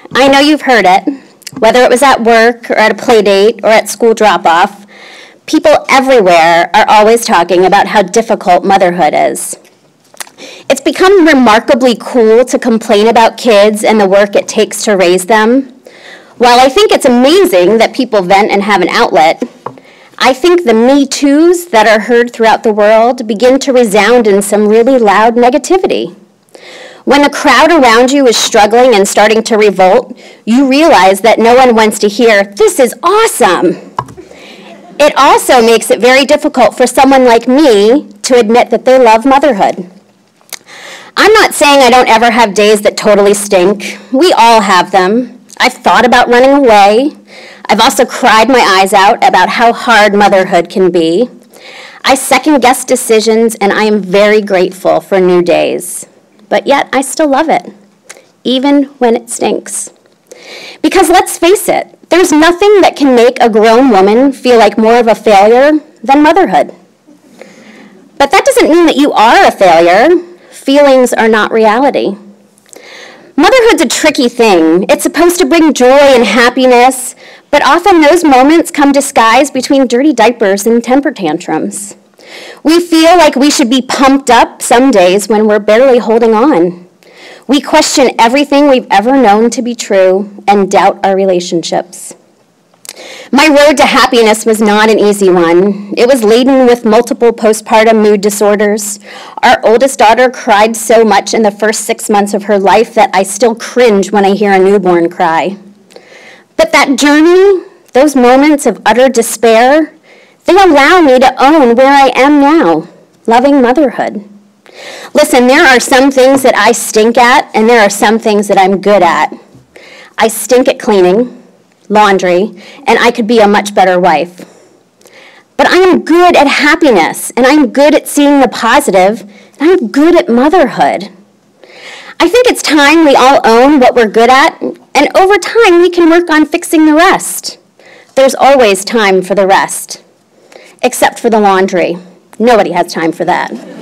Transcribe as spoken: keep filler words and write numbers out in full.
I know you've heard it, whether it was at work or at a play date or at school drop-off. People everywhere are always talking about how difficult motherhood is. It's become remarkably cool to complain about kids and the work it takes to raise them. While I think it's amazing that people vent and have an outlet, I think the Me Toos that are heard throughout the world begin to resound in some really loud negativity. When the crowd around you is struggling and starting to revolt, you realize that no one wants to hear, "This is awesome." It also makes it very difficult for someone like me to admit that they love motherhood. I'm not saying I don't ever have days that totally stink. We all have them. I've thought about running away. I've also cried my eyes out about how hard motherhood can be. I second-guess decisions, and I am very grateful for new days. But yet, I still love it, even when it stinks. Because let's face it, there's nothing that can make a grown woman feel like more of a failure than motherhood. But that doesn't mean that you are a failure. Feelings are not reality. Motherhood's a tricky thing. It's supposed to bring joy and happiness, but often those moments come disguised between dirty diapers and temper tantrums. We feel like we should be pumped up some days when we're barely holding on. We question everything we've ever known to be true and doubt our relationships. My road to happiness was not an easy one. It was laden with multiple postpartum mood disorders. Our oldest daughter cried so much in the first six months of her life that I still cringe when I hear a newborn cry. But that journey, those moments of utter despair, they allow me to own where I am now, loving motherhood. Listen, there are some things that I stink at, and there are some things that I'm good at. I stink at cleaning, laundry, and I could be a much better wife. But I am good at happiness, and I'm good at seeing the positive, and I'm good at motherhood. I think it's time we all own what we're good at, and over time we can work on fixing the rest. There's always time for the rest, except for the laundry. Nobody has time for that.